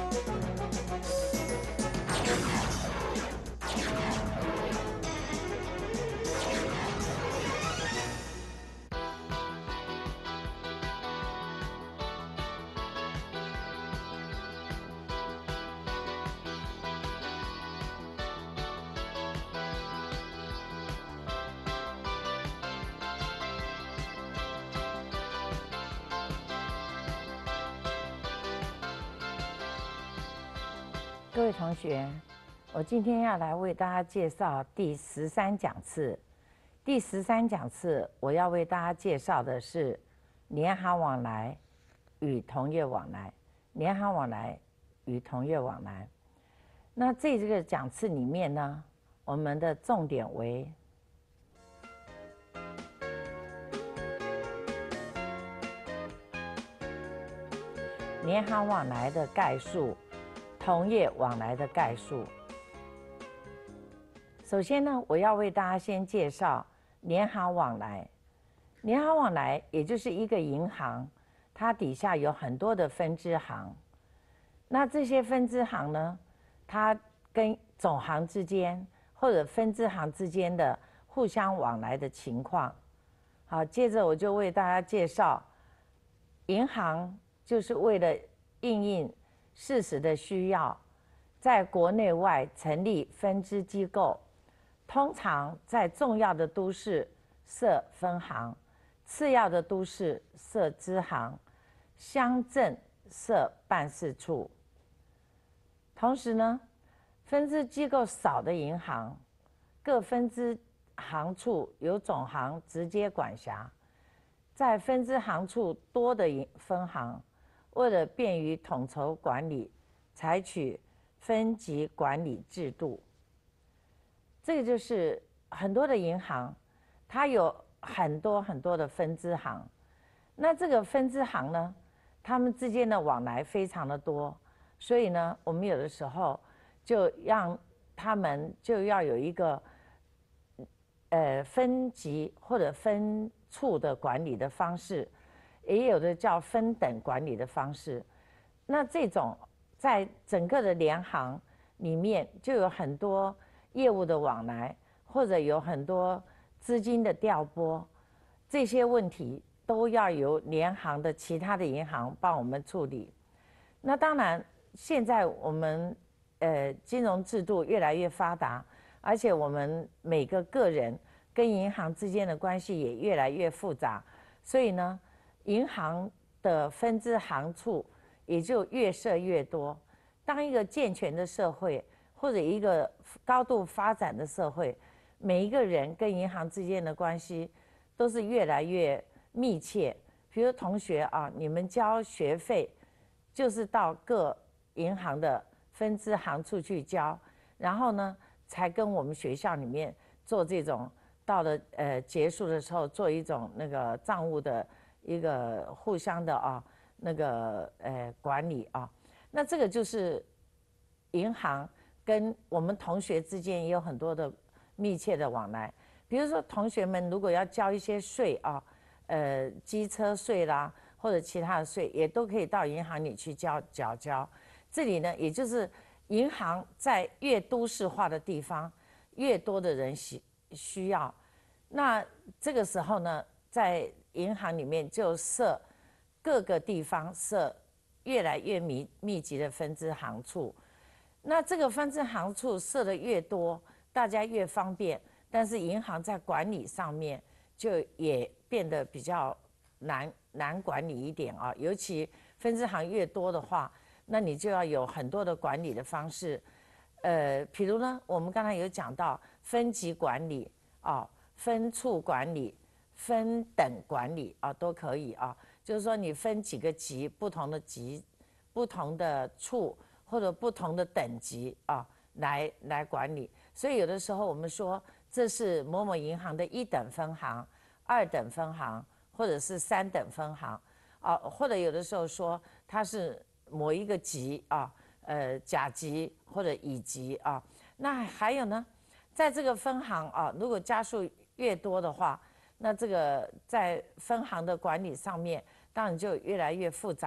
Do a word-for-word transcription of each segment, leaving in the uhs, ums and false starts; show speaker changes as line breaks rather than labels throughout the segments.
各位同学，我今天要来为大家介绍第十三讲次。第十三讲次，我要为大家介绍的是联行往来与同业往来。联行往来与同业往来。那这这个讲次里面呢，我们的重点为联行往来的概述。同业往来的概述。首先呢，我要为大家先介绍联行往来。联行往来也就是一个银行，它底下有很多的分支行。那这些分支行呢，它跟总行之间或者分支行之间的互相往来的情况。好，接着我就为大家介绍，银行就是为了因应事实的需要，在国内外成立分支机构，通常在重要的都市设分行，次要的都市设支行，乡镇设办事处。同时呢，分支机构少的银行，各分支行处由总行直接管辖；在分支行处多的分行，为了便于统筹管理，采取分级管理制度。这个就是很多的银行，它有很多很多的分支行。那这个分支行呢，他们之间的往来非常的多，所以呢，我们有的时候就让他们就要有一个呃分级或者分处的管理的方式。也有的叫分等管理的方式。那这种在整个的联行里面就有很多业务的往来，或者有很多资金的调拨，这些问题都要由联行的其他的银行帮我们处理。那当然现在我们呃金融制度越来越发达，而且我们每个个人跟银行之间的关系也越来越复杂，所以呢，银行的分支行处也就越设越多。当一个健全的社会或者一个高度发展的社会，每一个人跟银行之间的关系都是越来越密切。比如同学啊，你们交学费就是到各银行的分支行处去交，然后呢，才跟我们学校里面做这种到了呃结束的时候做一种那个账务的一个互相的啊那个呃管理啊。那这个就是银行跟我们同学之间也有很多的密切的往来。比如说同学们如果要交一些税啊，呃机车税啦或者其他的税，也都可以到银行里去交缴交。这里呢，也就是银行在越都市化的地方，越多的人需需要。那这个时候呢，在银行里面就设各个地方设越来越密密集的分支行处。那这个分支行处设的越多，大家越方便，但是银行在管理上面就也变得比较难难管理一点啊。尤其分支行越多的话，那你就要有很多的管理的方式。呃，比如呢，我们刚才有讲到分级管理啊、分处管理、分等管理啊，都可以啊。就是说你分几个级，不同的级、不同的处或者不同的等级啊，来来管理。所以有的时候我们说这是某某银行的一等分行、二等分行，或者是三等分行啊，或者有的时候说它是某一个级啊，呃甲级或者乙级啊。那还有呢，在这个分行啊，如果家数越多的话，那这个在分行的管理上面当然就越来越复杂。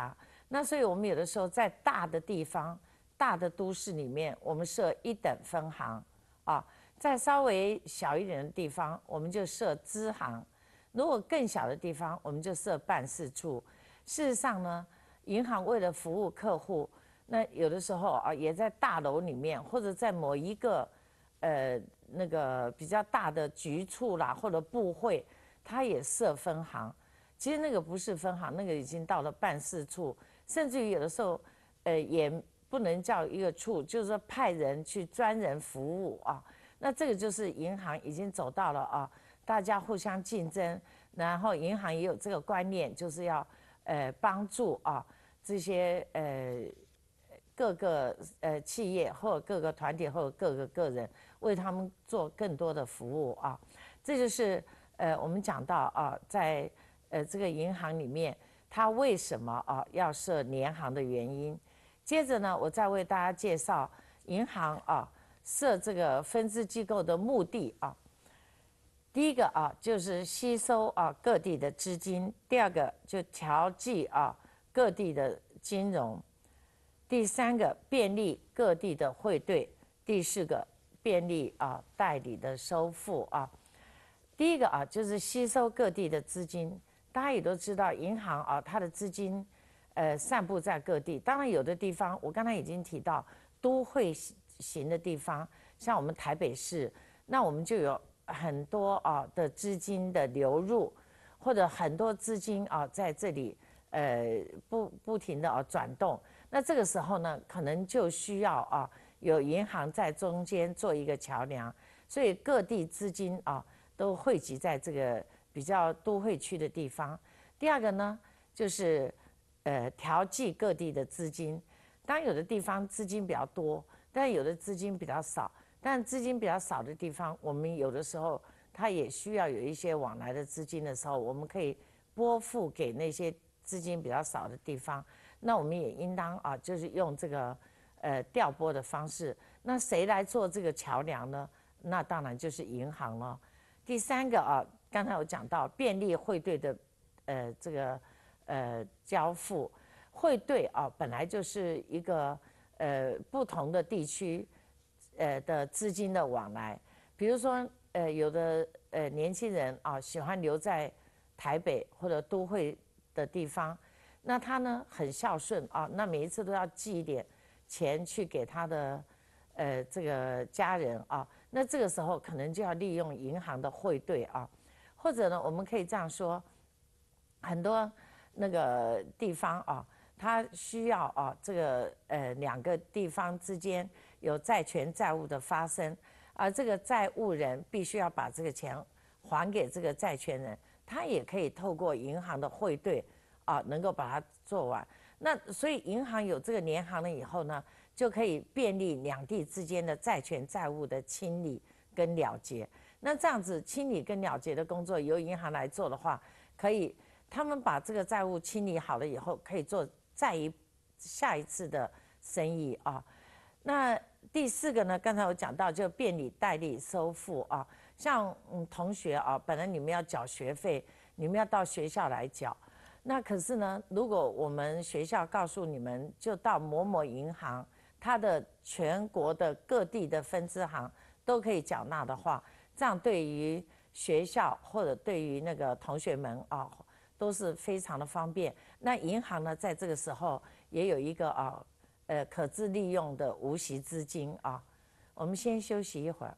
那所以我们有的时候在大的地方、大的都市里面，我们设一等分行啊，在稍微小一点的地方，我们就设支行；如果更小的地方，我们就设办事处。事实上呢，银行为了服务客户，那有的时候啊，也在大楼里面，或者在某一个呃那个比较大的局处啦，或者部会，它也设分行。其实那个不是分行，那个已经到了办事处，甚至于有的时候，呃，也不能叫一个处，就是说派人去专人服务啊。那这个就是银行已经走到了啊，大家互相竞争，然后银行也有这个观念，就是要呃帮助啊这些呃各个呃企业或者各个团体或者各个个人，为他们做更多的服务啊。这就是呃我们讲到啊，在呃这个银行里面，它为什么啊要设联行的原因。接着呢，我再为大家介绍银行啊设这个分支机构的目的啊。第一个啊，就是吸收啊各地的资金；第二个就调剂啊各地的金融；第三个便利各地的汇兑；第四个便利啊代理的收付啊。第一个啊，就是吸收各地的资金。大家也都知道，银行啊，它的资金呃散布在各地。当然，有的地方我刚才已经提到，都会型的地方，像我们台北市，那我们就有很多啊的资金的流入，或者很多资金啊在这里呃不不停的啊转动。那这个时候呢，可能就需要啊有银行在中间做一个桥梁，所以各地资金啊都汇集在这个比较都会区的地方。第二个呢，就是呃调剂各地的资金。当然有的地方资金比较多，但有的资金比较少。但资金比较少的地方，我们有的时候它也需要有一些往来的资金的时候，我们可以拨付给那些资金比较少的地方。那我们也应当啊，就是用这个呃调拨的方式。那谁来做这个桥梁呢？那当然就是银行了。第三个啊，刚才有讲到便利汇兑的呃这个呃交付。汇兑啊，本来就是一个呃不同的地区呃的资金的往来。比如说呃有的呃年轻人啊喜欢留在台北或者都会的地方，那他呢很孝顺啊，那每一次都要寄一点钱去给他的呃这个家人啊，那这个时候可能就要利用银行的汇兑啊，或者呢我们可以这样说，很多那个地方啊。它需要啊，这个呃两个地方之间有债权债务的发生，而这个债务人必须要把这个钱还给这个债权人，他也可以透过银行的汇兑啊，能够把它做完。那所以银行有这个联行了以后呢，就可以便利两地之间的债权债务的清理跟了结。那这样子清理跟了结的工作由银行来做的话，可以他们把这个债务清理好了以后，可以做再一下一次的生意啊。那第四个呢，刚才我讲到就便利代理收付啊，像嗯同学啊，本来你们要缴学费，你们要到学校来缴，那可是呢，如果我们学校告诉你们就到某某银行，它的全国的各地的分支行都可以缴纳的话，这样对于学校或者对于那个同学们啊。都是非常的方便。那银行呢，在这个时候也有一个啊，呃，可自利用的无息资金啊。我们先休息一会儿。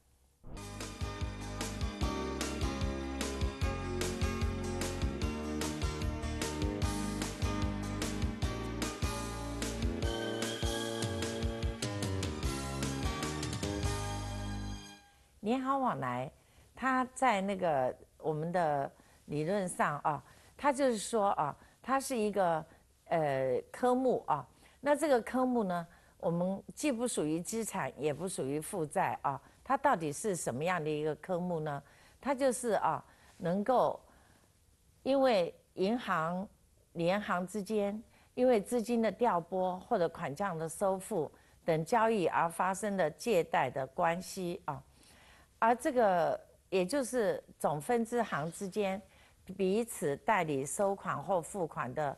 联行往来，它在那个我们的理论上啊，它就是说啊，它是一个呃科目啊。那这个科目呢，我们既不属于资产，也不属于负债啊。它到底是什么样的一个科目呢？它就是啊，能够因为银行、联行之间因为资金的调拨或者款项的收付等交易而发生的借贷的关系啊，而这个也就是总分支行之间彼此代理收款或付款的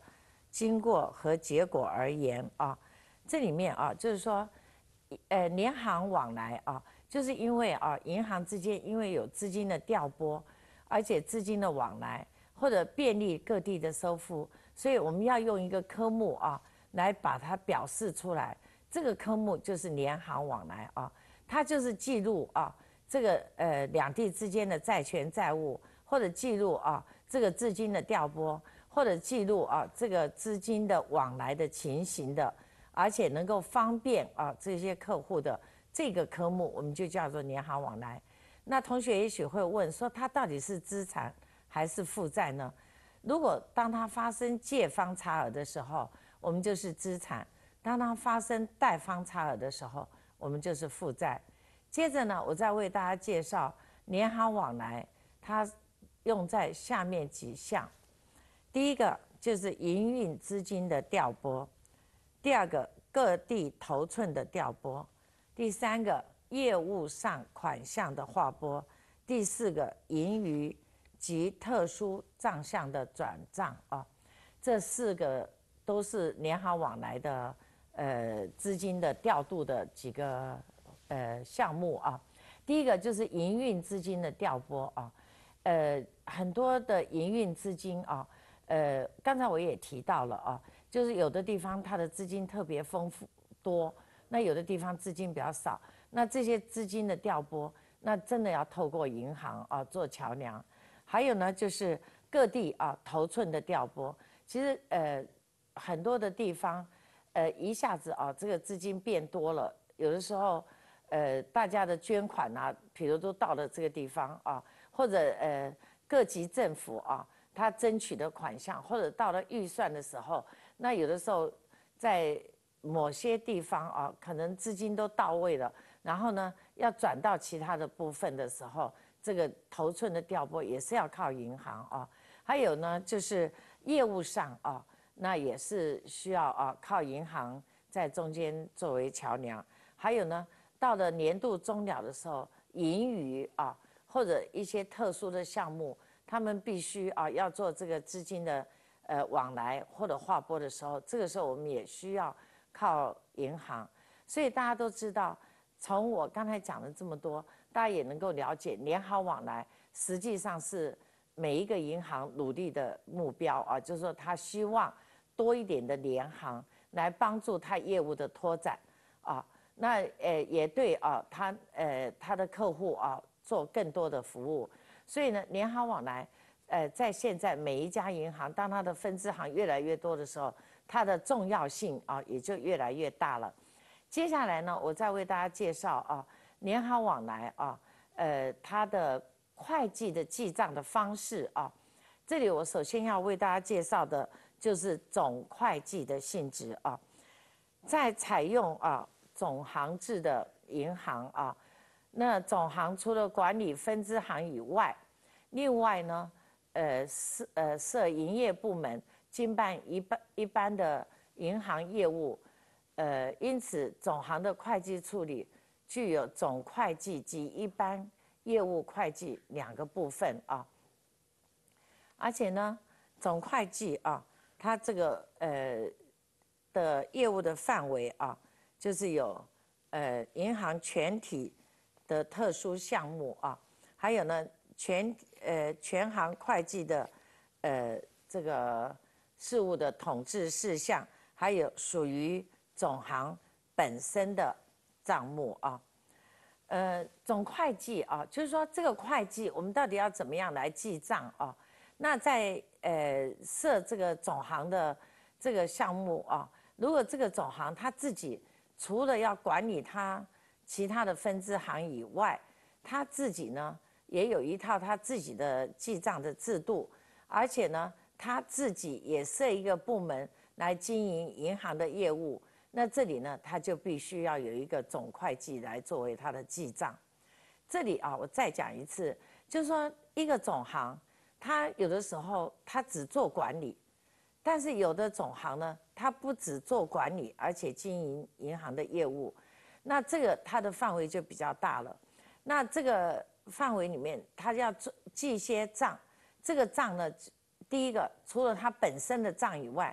经过和结果而言啊，这里面啊就是说，呃，联行往来啊，就是因为啊银行之间因为有资金的调拨，而且资金的往来或者便利各地的收付，所以我们要用一个科目啊来把它表示出来。这个科目就是联行往来啊，它就是记录啊这个呃两地之间的债权债务，或者记录啊这个资金的调拨，或者记录啊这个资金的往来的情形的，而且能够方便啊这些客户的这个科目，我们就叫做联行往来。那同学也许会问说，它到底是资产还是负债呢？如果当它发生借方差额的时候，我们就是资产；当它发生贷方差额的时候，我们就是负债。接着呢，我再为大家介绍联行往来，它用在下面几项。第一个就是营运资金的调拨，第二个各地头寸的调拨，第三个业务上款项的划拨，第四个盈余及特殊账项的转账啊，这四个都是联行往来的呃资金的调度的几个呃项目啊。第一个就是营运资金的调拨啊，呃很多的营运资金啊，呃刚才我也提到了啊，就是有的地方它的资金特别丰富多，那有的地方资金比较少，那这些资金的调拨，那真的要透过银行啊做桥梁。还有呢，就是各地啊头寸的调拨，其实呃很多的地方，呃一下子啊这个资金变多了，有的时候呃大家的捐款啊，比如都到了这个地方啊，或者呃各级政府啊，他争取的款项，或者到了预算的时候，那有的时候在某些地方啊，可能资金都到位了，然后呢要转到其他的部分的时候，这个头寸的调拨也是要靠银行啊。还有呢，就是业务上啊，那也是需要啊靠银行在中间作为桥梁。还有呢，到了年度终了的时候，盈余啊或者一些特殊的项目，他们必须啊要做这个资金的呃往来或者划拨的时候，这个时候我们也需要靠银行。所以大家都知道，从我刚才讲的这么多，大家也能够了解，联行往来实际上是每一个银行努力的目标啊，就是说他希望多一点的联行来帮助他业务的拓展啊，那呃也对啊，他呃他的客户啊做更多的服务，所以呢，联行往来呃在现在每一家银行，当它的分支行越来越多的时候，它的重要性啊也就越来越大了。接下来呢，我再为大家介绍啊，联行往来啊，呃，它的会计的记账的方式啊。这里我首先要为大家介绍的就是总会计的性质啊。在采用啊总行制的银行啊，那总行除了管理分支行以外，另外呢，呃设呃设营业部门，经办一般一般的银行业务。呃，因此总行的会计处理具有总会计及一般业务会计两个部分啊。而且呢，总会计啊，它这个呃的业务的范围啊，就是有呃银行全体的特殊项目啊，还有呢全呃全行会计的呃这个事务的统治事项，还有属于总行本身的账目啊，呃，总会计啊，就是说这个会计我们到底要怎么样来记账啊？那在呃设这个总行的这个项目啊，如果这个总行他自己除了要管理他其他的分支行以外，他自己呢也有一套他自己的记账的制度，而且呢他自己也设一个部门来经营银行的业务。那这里呢，他就必须要有一个总会计来作为他的记账。这里啊，我再讲一次，就是说一个总行，他有的时候他只做管理，但是有的总行呢，他不只做管理，而且经营银行的业务。那这个它的范围就比较大了。那这个范围里面，他要记一些账，这个账呢，第一个除了他本身的账以外，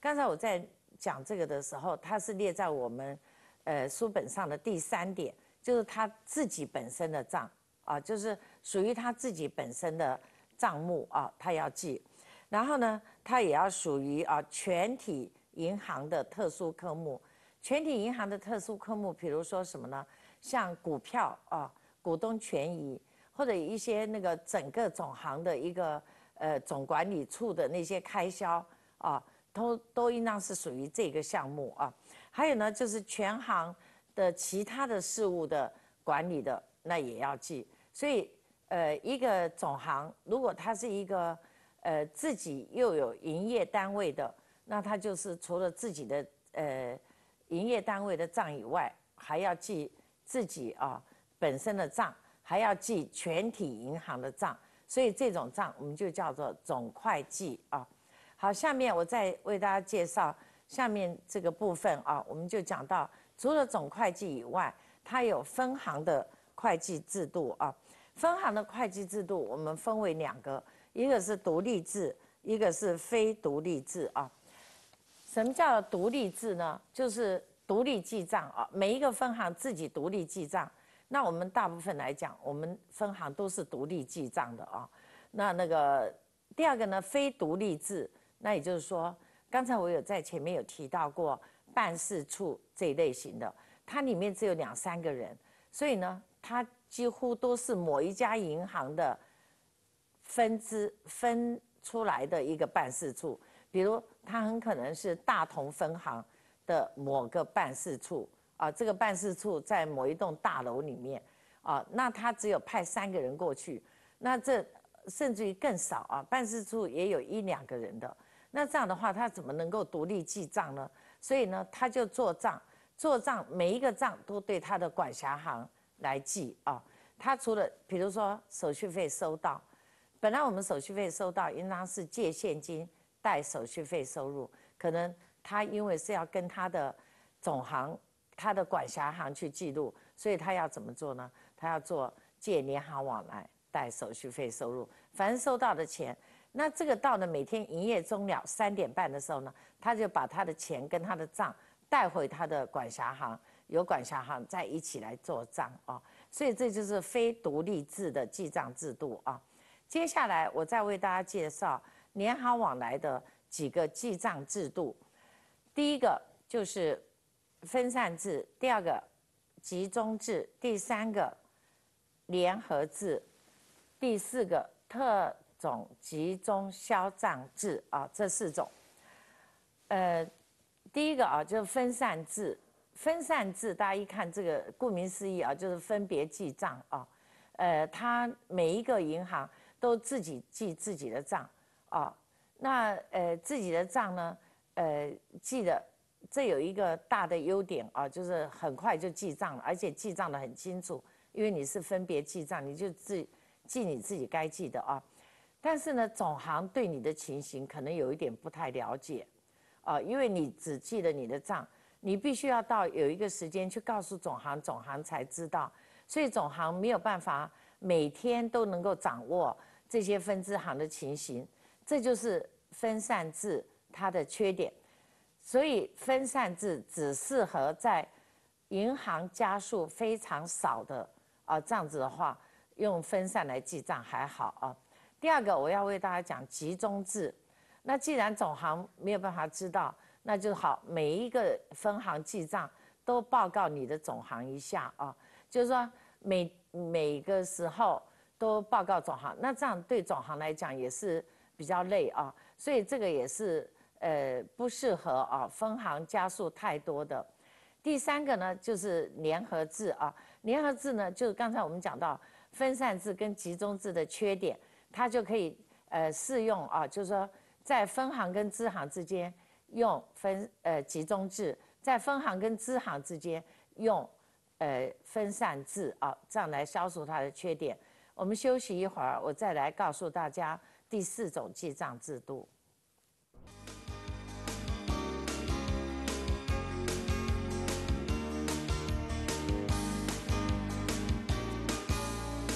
刚才我在讲这个的时候，它是列在我们呃书本上的第三点，就是他自己本身的账啊，就是属于他自己本身的账目啊，他要记。然后呢，它也要属于啊全体银行的特殊科目。全体银行的特殊科目，比如说什么呢？像股票啊、股东权益，或者一些那个整个总行的一个呃总管理处的那些开销啊，都都应当是属于这个项目啊。还有呢，就是全行的其他的事务的管理的，那也要记。所以呃，一个总行如果它是一个呃，自己又有营业单位的，那他就是除了自己的呃营业单位的账以外，还要记自己啊本身的账，还要记全体银行的账，所以这种账我们就叫做总会计啊。好，下面我再为大家介绍下面这个部分啊，我们就讲到除了总会计以外，它有分行的会计制度啊。分行的会计制度我们分为两个。一个是独立制，一个是非独立制啊。什么叫独立制呢？就是独立记账啊，每一个分行自己独立记账。那我们大部分来讲，我们分行都是独立记账的啊。那那个第二个呢，非独立制，那也就是说，刚才我有在前面有提到过办事处这一类型的，它里面只有两三个人，所以呢，它几乎都是某一家银行的分支分出来的一个办事处，比如它很可能是大同分行的某个办事处啊，这个办事处在某一栋大楼里面啊，那他只有派三个人过去，那这甚至于更少啊，办事处也有一两个人的，那这样的话他怎么能够独立记账呢？所以呢，他就做账，做账每一个账都对他的管辖行来记啊，他除了比如说手续费收到。本来我们手续费收到应当是借现金贷手续费收入，可能他因为是要跟他的总行、他的管辖行去记录，所以他要怎么做呢？他要做借联行往来贷手续费收入，凡是收到的钱，那这个到了每天营业终了三点半的时候呢，他就把他的钱跟他的账带回他的管辖行，由管辖行再一起来做账啊，所以这就是非独立制的记账制度啊。接下来我再为大家介绍联行往来的几个记账制度。第一个就是分散制，第二个集中制，第三个联合制，第四个特种集中销账制啊，这四种。呃，第一个啊就是分散制，分散制大家一看这个顾名思义啊，就是分别记账啊。呃，它每一个银行都自己记自己的账啊，那呃自己的账呢，呃记的这有一个大的优点啊，就是很快就记账了，而且记账的很清楚，因为你是分别记账，你就自记你自己该记的啊。但是呢，总行对你的情形可能有一点不太了解啊，因为你只记了你的账，你必须要到有一个时间去告诉总行，总行才知道，所以总行没有办法每天都能够掌握这些分支行的情形，这就是分散制它的缺点。所以分散制只适合在银行家数非常少的啊，这样子的话，用分散来记账还好啊。第二个，我要为大家讲集中制。那既然总行没有办法知道，那就好，每一个分行记账都报告你的总行一下啊，就是说每每个时候都报告总行，那这样对总行来讲也是比较累啊，所以这个也是呃不适合啊分行家数太多的。第三个呢就是联合制啊，联合制呢就是刚才我们讲到分散制跟集中制的缺点，它就可以呃适用啊，就是说在分行跟支行之间用分呃集中制，在分行跟支行之间用呃分散制啊，这样来消除它的缺点。我们休息一会儿，我再来告诉大家第四种记账制度。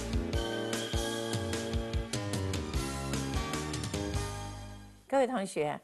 各位同学，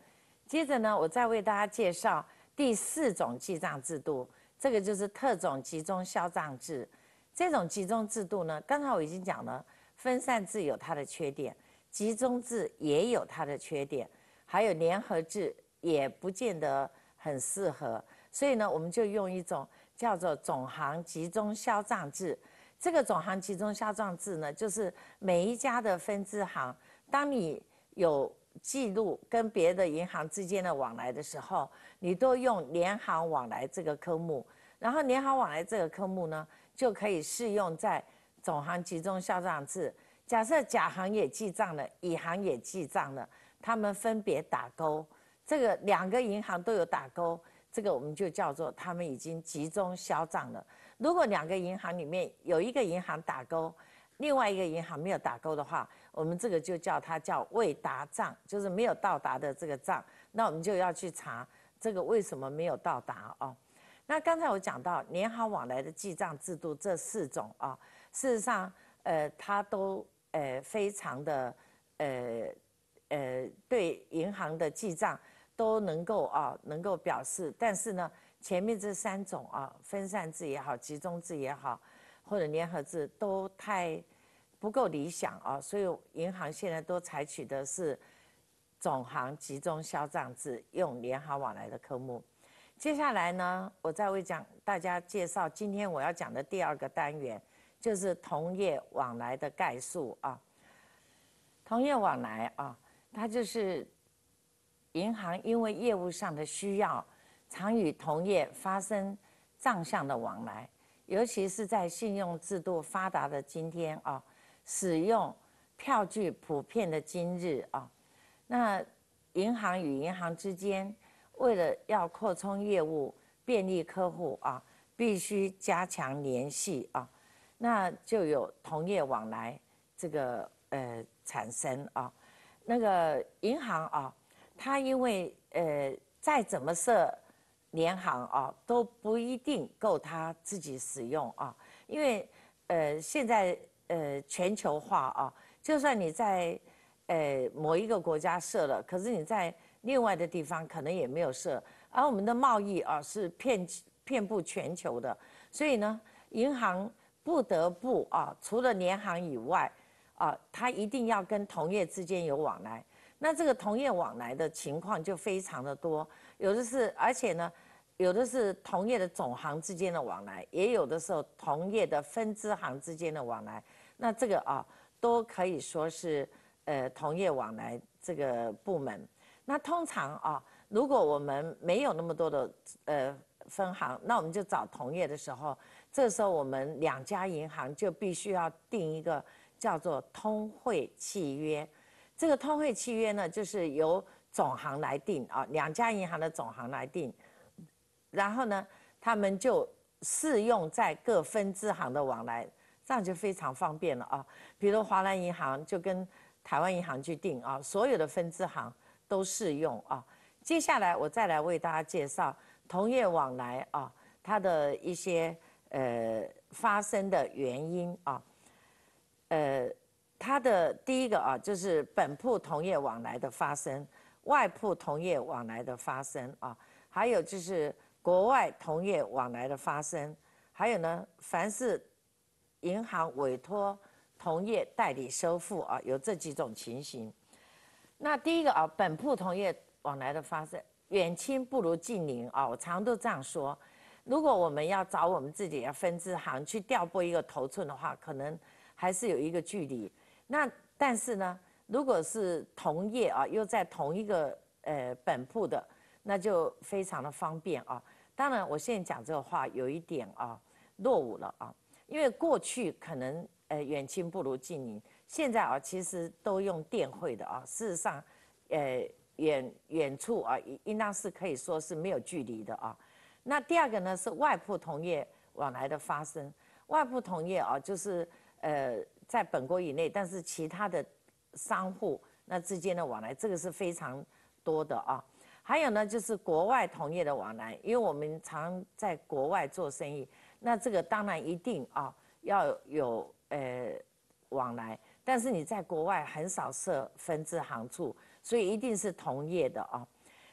接着呢，我再为大家介绍第四种记账制度，这个就是特种集中销账制。这种集中制度呢，刚才我已经讲了，分散制有它的缺点，集中制也有它的缺点，还有联合制也不见得很适合。所以呢，我们就用一种叫做总行集中销账制。这个总行集中销账制呢，就是每一家的分支行，当你有记录跟别的银行之间的往来的时候，你都用联行往来这个科目，然后联行往来这个科目呢，就可以适用在总行集中销账制。假设甲行也记账了，乙行也记账了，他们分别打勾，这个两个银行都有打勾，这个我们就叫做他们已经集中销账了。如果两个银行里面有一个银行打勾，另外一个银行没有打勾的话，我们这个就叫它叫未达账，就是没有到达的这个账。那我们就要去查这个为什么没有到达哦。那刚才我讲到联行往来的记账制度这四种啊，事实上，呃，它都呃非常的呃呃对银行的记账都能够啊能够表示，但是呢，前面这三种啊，分散制也好，集中制也好，或者联合制都太不够理想啊，所以银行现在都采取的是总行集中销账制，用联行往来的科目。接下来呢，我再为讲大家介绍今天我要讲的第二个单元，就是同业往来的概述啊。同业往来啊，它就是银行因为业务上的需要，常与同业发生账项的往来，尤其是在信用制度发达的今天啊，使用票据普遍的今日啊，那银行与银行之间为了要扩充业务、便利客户啊，必须加强联系啊，那就有同业往来这个呃产生啊。那个银行啊，它因为呃再怎么设联行啊，都不一定够它自己使用啊，因为呃现在呃全球化啊，就算你在呃某一个国家设了，可是你在另外的地方可能也没有设，而我们的贸易啊是遍遍布全球的，所以呢，银行不得不啊，除了联行以外啊，它一定要跟同业之间有往来。那这个同业往来的情况就非常的多，有的是，而且呢，有的是同业的总行之间的往来，也有的时候同业的分支行之间的往来。那这个啊，都可以说是呃同业往来这个部门。那通常啊，如果我们没有那么多的呃分行，那我们就找同业的时候，这时候我们两家银行就必须要定一个叫做通汇契约。这个通汇契约呢，就是由总行来定啊，两家银行的总行来定，然后呢，他们就适用在各分支行的往来，这样就非常方便了啊。比如华南银行就跟台湾银行去定啊，所有的分支行都适用啊。接下来我再来为大家介绍同业往来啊，它的一些呃发生的原因啊，呃。它的第一个啊，就是本铺同业往来的发生，外铺同业往来的发生啊，还有就是国外同业往来的发生，还有呢，凡是银行委托同业代理收付啊，有这几种情形。那第一个啊，本铺同业往来的发生，远亲不如近邻啊，我常都这样说。如果我们要找我们自己的分支行去调拨一个头寸的话，可能还是有一个距离。那但是呢，如果是同业啊，又在同一个呃本铺的，那就非常的方便啊。当然，我现在讲这个话有一点啊落伍了啊，因为过去可能呃远亲不如近邻，现在啊其实都用电汇的啊。事实上，呃远远处啊应当是可以说是没有距离的啊。那第二个呢是外铺同业往来的发生，外铺同业啊就是呃。在本国以内，但是其他的商户那之间的往来，这个是非常多的啊。还有呢，就是国外同业的往来，因为我们常在国外做生意，那这个当然一定啊要有呃往来，但是你在国外很少设分支行处，所以一定是同业的啊。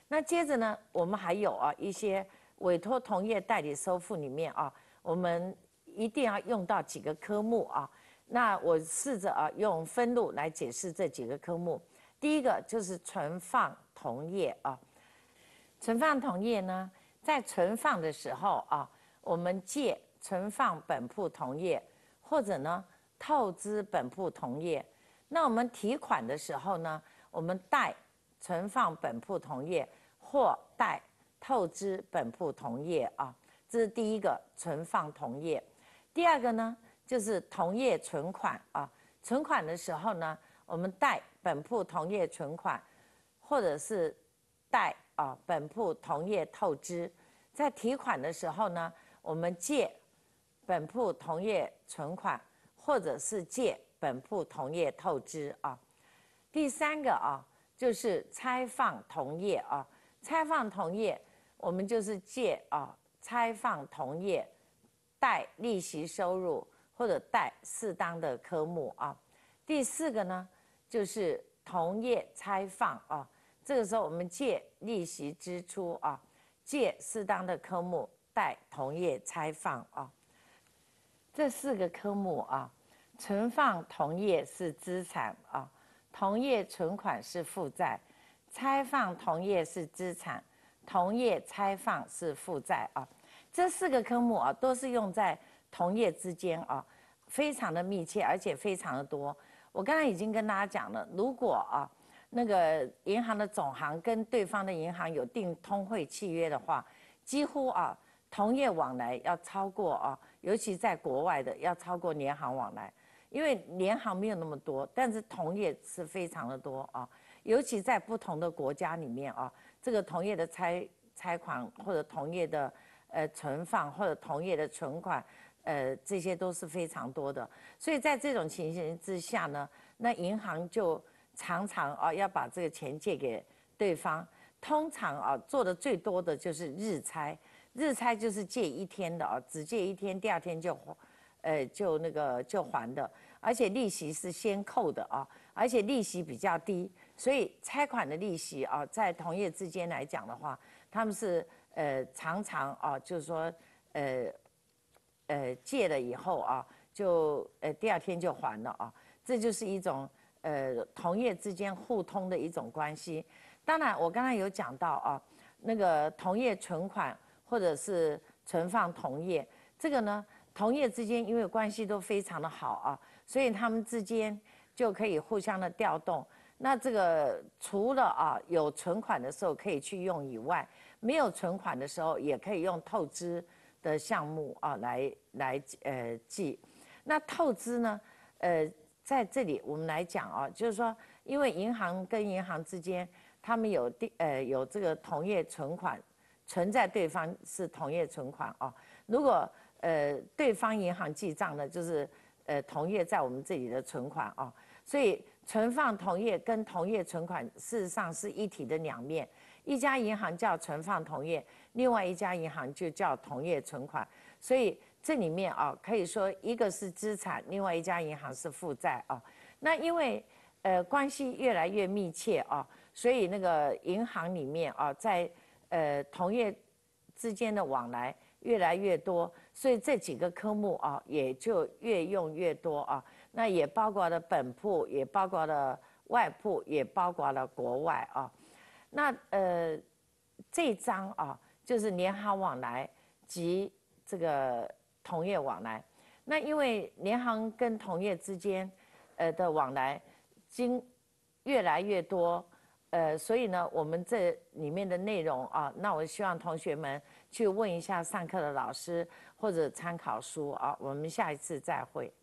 那接着呢，我们还有啊一些委托同业代理收付里面啊，我们一定要用到几个科目啊。那我试着啊用分录来解释这几个科目。第一个就是存放同业啊，存放同业呢，在存放的时候啊，我们借存放本铺同业，或者呢透支本铺同业。那我们提款的时候呢，我们贷存放本铺同业或贷透支本铺同业啊，这是第一个存放同业。第二个呢，就是同业存款啊，存款的时候呢，我们贷本铺同业存款，或者是贷啊本铺同业透支。在提款的时候呢，我们借本铺同业存款，或者是借本铺同业透支啊。第三个啊，就是拆放同业啊，拆放同业，我们就是借啊拆放同业贷利息收入，或者贷适当的科目啊。第四个呢，就是同业拆放啊，这个时候我们借利息支出啊，借适当的科目贷同业拆放啊。这四个科目啊，存放同业是资产啊，同业存款是负债，拆放同业是资产，同业拆放是负债啊。这四个科目啊，都是用在同业之间啊，非常的密切，而且非常的多。我刚才已经跟大家讲了，如果啊那个银行的总行跟对方的银行有订通汇契约的话，几乎啊同业往来要超过啊，尤其在国外的要超过联行往来，因为联行没有那么多，但是同业是非常的多啊，尤其在不同的国家里面啊，这个同业的拆拆款或者同业的呃存放或者同业的存款。呃，这些都是非常多的，所以在这种情形之下呢，那银行就常常啊要把这个钱借给对方。通常啊做的最多的就是日拆，日拆就是借一天的啊，只借一天，第二天就，呃就那个就还的，而且利息是先扣的啊，而且利息比较低，所以拆款的利息啊，在同业之间来讲的话，他们是呃常常啊就是说呃。呃，借了以后啊，就呃第二天就还了啊，这就是一种呃同业之间互通的一种关系。当然，我刚才有讲到啊，那个同业存款或者是存放同业，这个呢，同业之间因为关系都非常的好啊，所以他们之间就可以互相的调动。那这个除了啊有存款的时候可以去用以外，没有存款的时候也可以用透支的项目啊来来呃记。那透支呢，呃在这里我们来讲啊，就是说，因为银行跟银行之间，他们有第呃有这个同业存款存在对方是同业存款啊。如果呃对方银行记账呢，就是呃同业在我们这里的存款啊，所以存放同业跟同业存款事实上是一体的两面。一家银行叫存放同业，另外一家银行就叫同业存款，所以这里面啊，可以说一个是资产，另外一家银行是负债啊。那因为呃关系越来越密切啊，所以那个银行里面啊，在呃同业之间的往来越来越多，所以这几个科目啊也就越用越多啊。那也包括了本铺，也包括了外铺，也包括了国外啊。那呃，这一章啊，就是联行往来及这个同业往来。那因为联行跟同业之间，呃的往来经越来越多，呃，所以呢，我们这里面的内容啊，那我希望同学们去问一下上课的老师或者参考书啊。我们下一次再会。